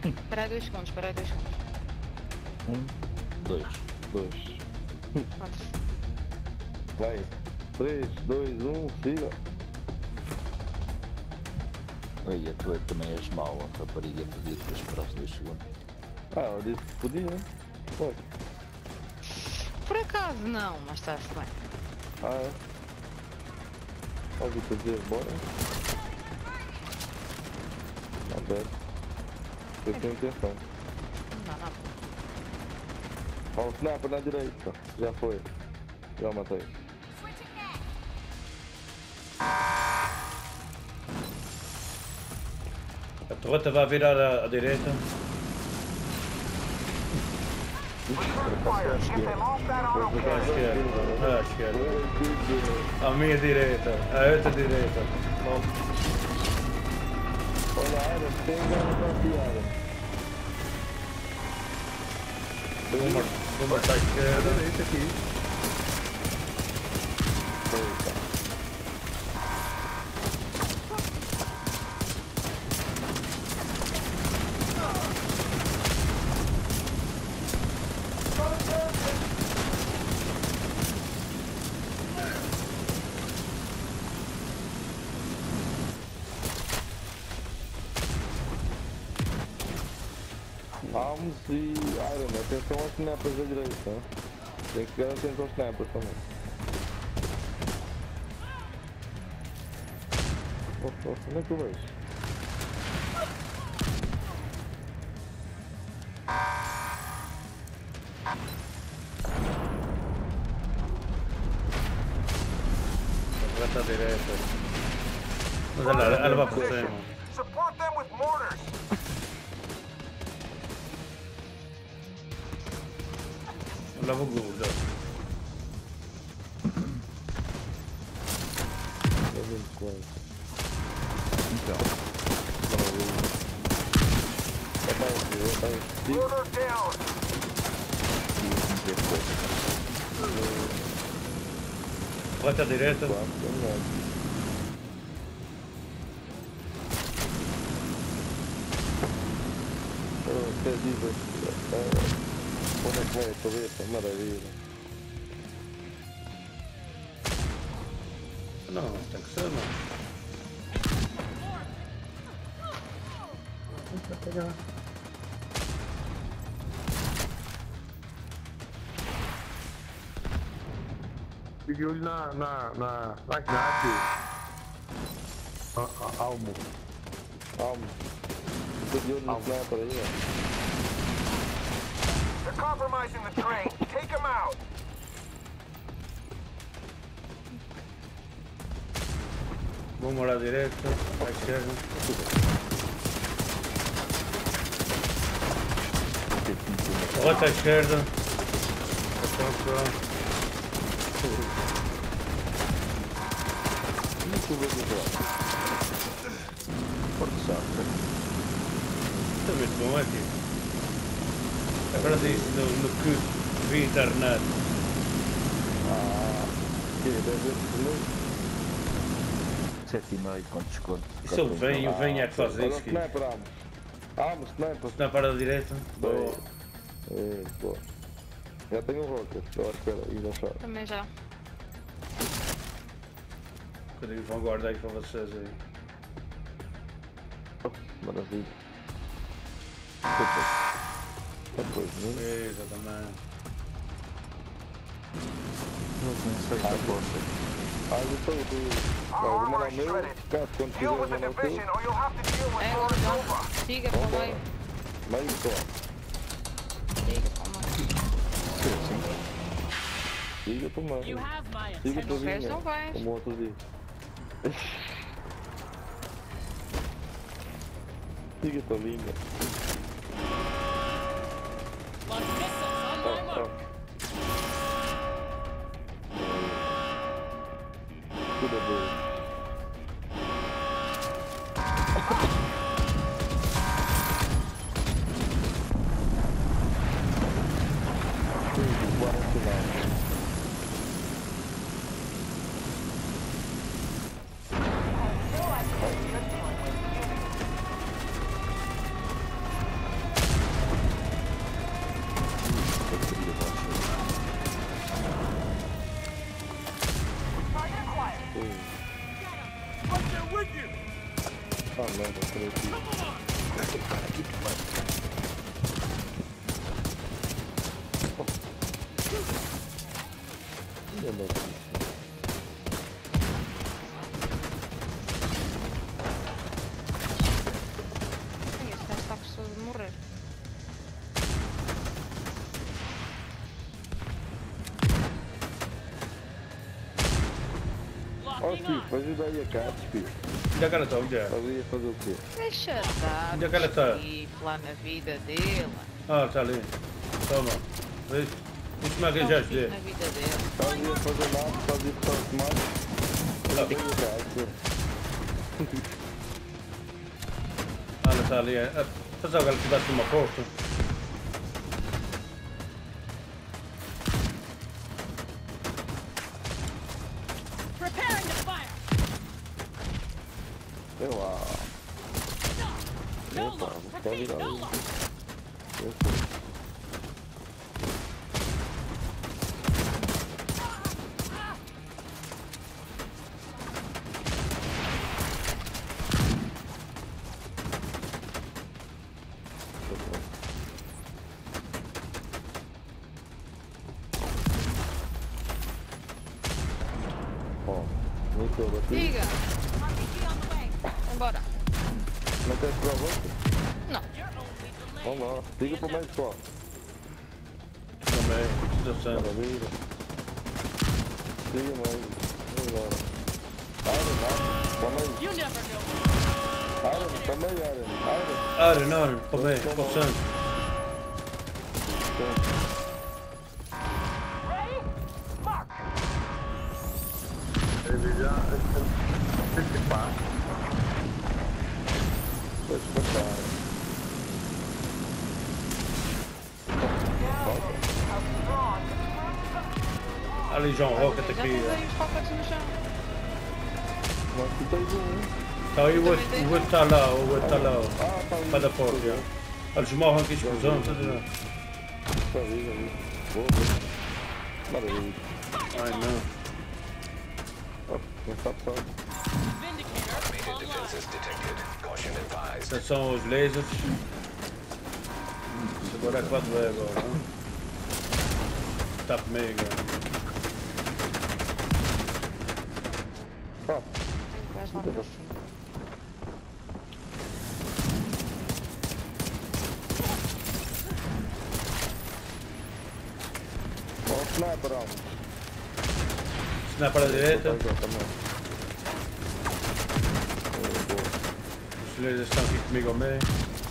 Espera aí 2 segundos, espera aí 2 segundos. 2. Pronto. Vai. 3, 2, 1, siga. Olha, tu também és mau, a rapariga podia ter esperado 2 segundos. Ah, eu disse que podia, né? Pode. Por acaso não, mas está-se bem. Ah, é? Ouvi te dizer, bora. Não deve. Eu tenho intenção. Não dá nada. Ó, o sniper na direita. Já foi. Já matei. A torreta vai virar à direita. À esquerda. À esquerda. À minha direita. À outra direita. Olha a área, tem ganas de piada. Vou marcar à esquerda. Direita aqui. Eita. Arms e Iron, atenção aos snappers da direita, hein? Tem que ficar atento aos snappers também. Onde é que tu vais? Torreta à direita. Mas ela vai por cima. Support them with mortars. Ela vai gorda. Eu vim de Clancy. Então, Mortar down. Torreta à direita. Como é que vai a torreta? Maravilha. Não, tem que ser, não. Fiquei olho na Gnati. Almo. Fiquei de olho no sniper aí, ó. They're compromising the train. Take them out. Vou morar à direita. À esquerda. Torreta à esquerda. Atenção. Isso vou dizer. forte saco. Está muito bom aqui. Agora disse no que vi internet. Ah, que deve ser 7,5 com desconto. Isso eu venho é que faz Olha o isso. sniper, Amos. Amos, sniper. Na parte da direita. Boa. Boa. Já tenho um rocket, estou à espera e não chora. Também já. Quando vão guardar aí para vocês aí. Maravilha. Depois, né? Exatamente. Não comecei a aposta. Ah, eu estou Our vou mandar armor o is meu, shredded. caso quando Deal quiser with the mandar o teu. division or you'll have to deal with É, Lord então. Nova. Siga para o meio. Meio só. Siga para o meio. Siga para o meio. You have my Siga attention. para o Não queres, vinho. não vais. Como o outro dia. Siga para a linha. Like missiles on my mark. Tudo bem. Bora no final. andar aqui. Esse gajo está a pessoa de morrer. Ó, Locking Steve, on. ajuda aí a Cat, Steve. Onde é que ela está? Onde é? Ali a fazer o quê? Deixa dar Onde é que ela está? e lá na vida dele. Ah, está ali. Toma. Vês? Isso como é que eu já ajudei. Na vida dele. Está ali a fazer nada, está ali a botar o tomate. Ajuda aí a Cat. Ah, ela está ali. Pensava que ela tivesse uma porta. Preparing to fire. Sei lá. No Opa, look. vou ficar Repeat, virado. no look. Eu sei. Ó, nem estou a bater. Diga! RPG on the way. Vambora. Não queres para a volta? Não. You're only delayed. Vamos lá, diga para o meio pessoal. Também. Situação. Maravilha. Diga mais. Vamos embora. Aaron, para o meio. You never know. Aaron, para o meio, Aaron. Aaron, para o meio. Para o centro. Ready? Fuck! Pode passar. Ali João Rocket Já aqui. tens aí os pacotes no chão. Mas tu tens um. Está aí o outro está lá. O outro está lá. Ah, está ali. Para da porta. Já. Eles morram aqui explosão. Tudo lá. Está ali. Boa, boa. Maravilha. Ai não. Ó, quem sabe sabe. Vindicator online. Esses são os lasers. Isso agora é que vai doer agora. Não? Está comigo. Ah, Vais lá para cima. ó o sniper, Aaron. Se não é para a direita, Exatamente. Boa. os lasers estão aqui comigo ao meio.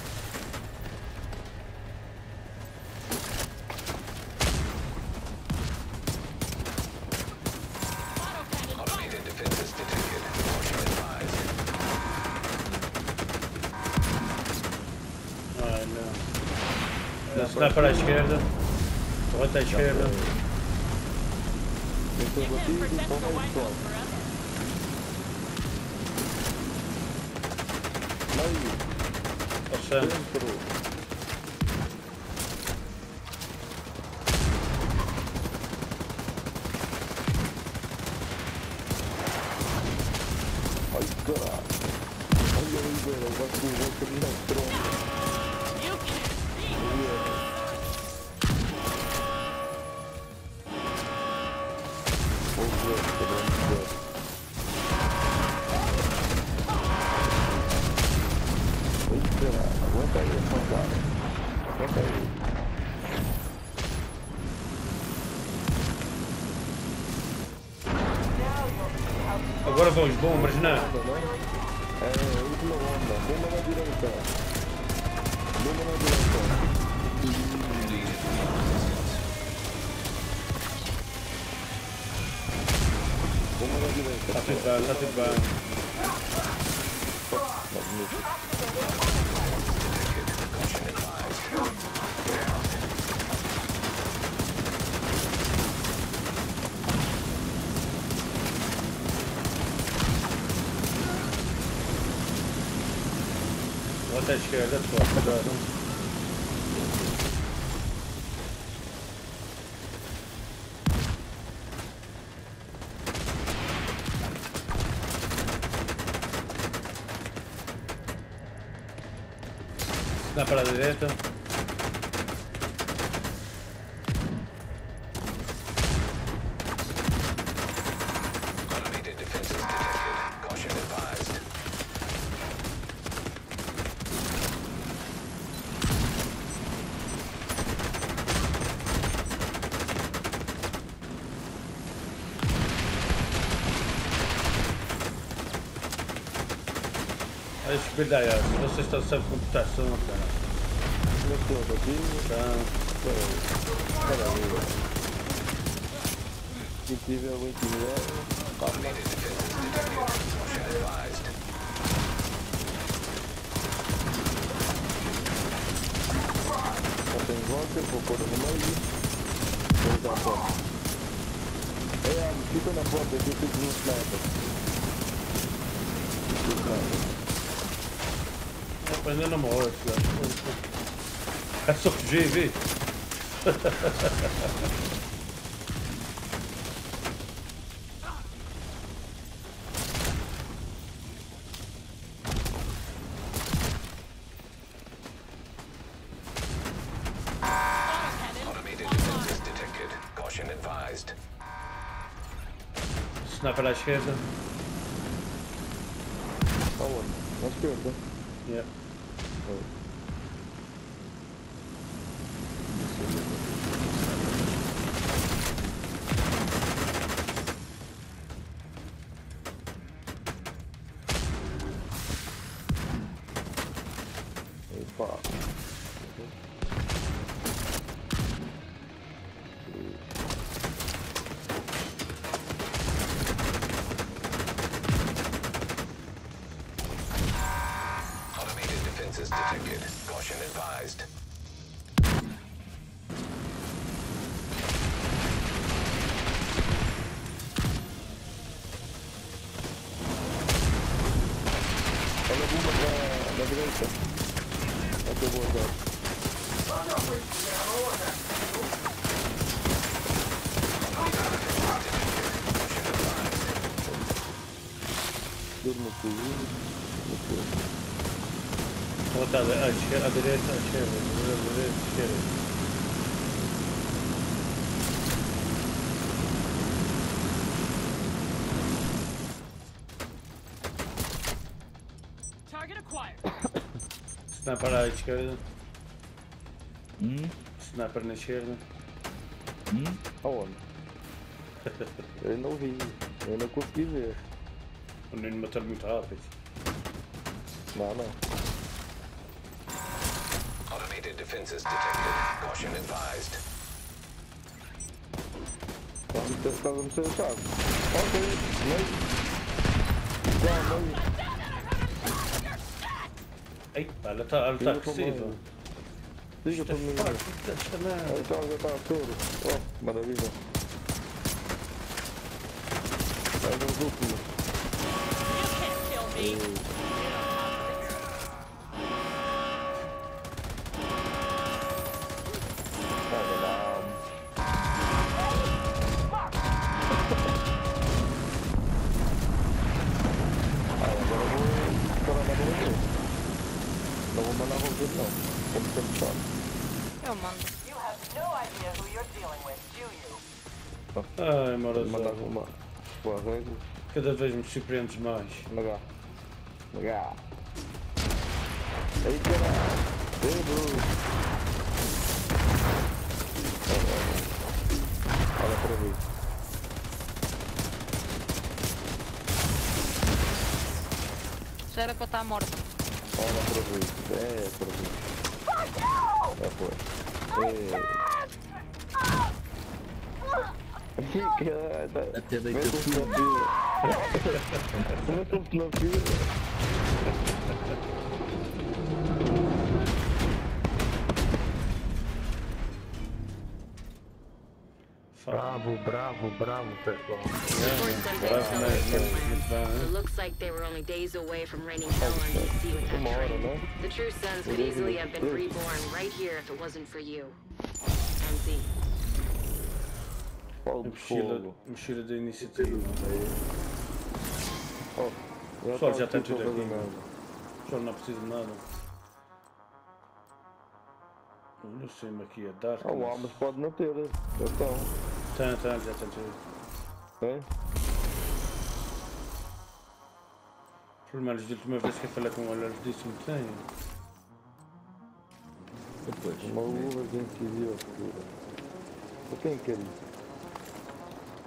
Ai não. Se não é para a esquerda, correta à esquerda. Tentou Give him batido, protect para the o meio White pessoal. House forever. Meio, Ao centro. dentro. Ai, caralho. Olha aí, velho, vai com o outro ali na tronca. You can't beat. Vou ver, vamos ver. Ai, caralho, aguenta aí, pancada. Aguenta aí. Agora vão os bombers, não? É, última onda. Bomba na direita. Bomba na direita. Bomba na direita. Está tudo bem, está tudo bem. Magnífico. Correta à esquerda, pessoal. Cuidado. Dá para a direita. Espelha se vocês estão sempre com proteção, cara. Não estou aqui. Então, Espera aí. Se tiver o intimidado, Automated defenses detected. Caution advised. já tem vodka, vou pôr no meio. Vou usar a porta. Fica na porta, aqui fico no sniper. ainda não morre, cara. É só fugir, vê? Automated defenses detected. Caution advised. Sniper à esquerda. Aonde? Na esquerda. Yeah. Epa. Automated defenses detected. Caution advised. Olha a bomba da direita. É que eu vou usar. Durmo com Outra à direita, à esquerda, à direita, à esquerda. Target acquired. Sniper à esquerda. Sniper na esquerda. Aonde? Eu não vi. Eu não consegui ver. O menino matou muito rápido. Não. Automated defenses detected. Caution advised. Estás a mexer a chave. Ok, meio. Já, meio. Ei, pá, ela está agressiva. Diga para mim. Esta merda. Então já está tudo. Oh, maravilha. É das últimas. You can't kill me. Não vou mandar você não. Como sempre sabe. Eu mando. You have no idea who you're dealing with, do you? Ai, Mandar maravilha. uma. Com arranjo. Cada vez me surpreendes mais. Magar. Ei, caralho. Ei, Bruno. Olha para mim. Já era para estar morta. Olha para mim. É, para mim. É, foi. Caralho. Até Vem deita com tudo. na fila. Vem com na fila. Bravo, pessoal. Reports on base Bravo, celebrates muito land. bem. It looks like they were only days away from raining hell on DC with that Uma hora, train. né? The true sons could easily have been reborn right here if it wasn't for you. MC. Pau de fogo. Mochila da iniciativa. Oh, Pessoal, já está tem tudo a fazer aqui. nada. Só não preciso de nada. Não sei, aqui é Dark. Ah, lá, mas pode não ter. Então, já tem tudo. é? Pelo menos da última vez que eu falei com ela, eles disse-me que tem. Depois. Uma luva de incisão segura. Para quem quer isso?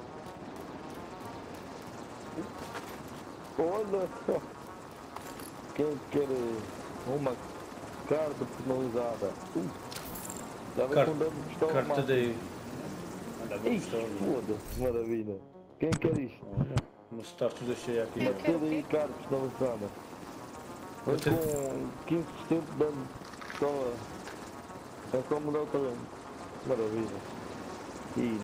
Olha só! Quem quer uma carta personalizada? Já vem com dano de pistola Carta máxima. daí. Anda bom Ixi, pistola. foda-se, maravilha. Quem quer isto? Olha, uma start tudo cheia aqui. Eu Uma quero o tela quê? e carta personalizada. Vem Você- com 15% de dano de pistola. É só mudar o talento. Maravilha. E